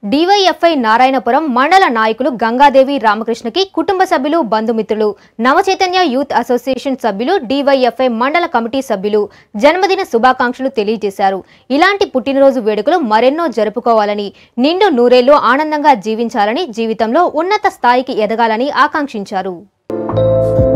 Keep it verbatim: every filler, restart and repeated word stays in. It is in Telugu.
D Y F I Narayanapuram మండల నాయకులు గంగాదేవి రామకృష్ణకి కుటుంబ సభ్యులు బంధుమిత్రులు నవచైతన్య యూత్ అసోసియేషన్ సభ్యులు D Y F I మండల కమిటీ సభ్యులు జన్మదిన శుభాకాంక్షలు తెలియజేశారు. ఇలాంటి పుట్టినరోజు వేడుకలు మరెన్నో జరుపుకోవాలని, నిండు నూరేళ్లు ఆనందంగా జీవించాలని, జీవితంలో ఉన్నత స్థాయికి ఎదగాలని ఆకాంక్షించారు.